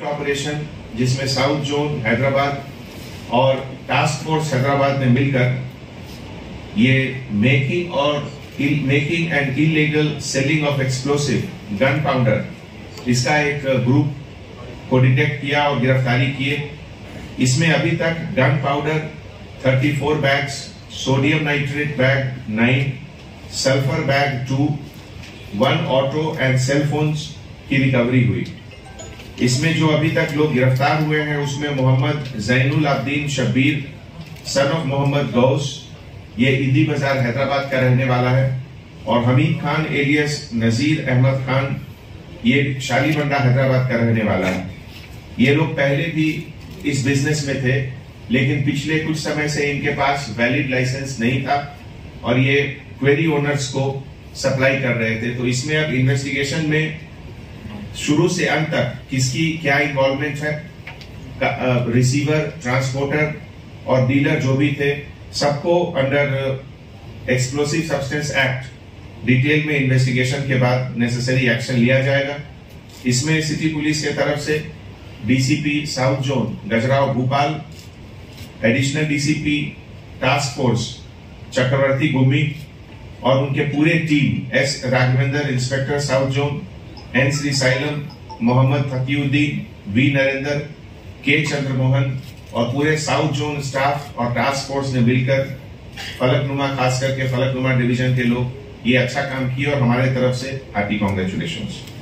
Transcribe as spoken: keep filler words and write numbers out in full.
Operation जिसमें south zone Hyderabad और task force Hyderabad ने मिलकर ये मेकिंग और making and illegal selling of explosive gunpowder इसका एक ग्रुप को डिटेक्ट किया और गिरफ्तारी किए। इसमें अभी तक गन पाउडर चौंतीस bags, sodium nitrate bag nine, sulphur bag two, one auto and cell phones की रिकवरी हुई। इसमें जो अभी तक लोग गिरफ्तार हुए हैं उसमें मोहम्मद जैनुल अब्दीन शब्बीर सन ऑफ मोहम्मद गौस, ये ईदी बाजार हैदराबाद का रहने वाला है, और हमीद खान एलियस नजीर अहमद खान, ये शालीबंडा हैदराबाद का रहने वाला है। ये लोग पहले भी इस बिजनेस में थे, लेकिन पिछले कुछ समय से इनके पास वैलिड लाइसेंस नहीं था और ये क्वेरी ओनर्स को सप्लाई कर रहे थे। तो इसमें अब इन्वेस्टिगेशन में शुरू से अंत तक किसकी क्या इन्वॉल्वमेंट है, रिसीवर, ट्रांसपोर्टर और डीलर जो भी थे, सबको under explosive substance act detail में इन्वेस्टिगेशन के बाद नेसेसरी एक्शन लिया जाएगा। इसमें सिटी पुलिस के तरफ से DCP South Zone Gajrao Bhupal, additional DCP task force Chakravarthy Gummi और उनके पूरे team, S Raghavendra inspector South Zone, N Sri Sailam, Mohammed Taqiuddin, V Narendra, K Chandramohan और पूरे साउथ जोन स्टाफ और टास्क फोर्स ने मिलकर फलकनुमा, खास करके फलकनुमा डिवीजन के लोग ये अच्छा काम किए और हमारे तरफ से हार्टी कॉन्ग्रेचुलेशंस।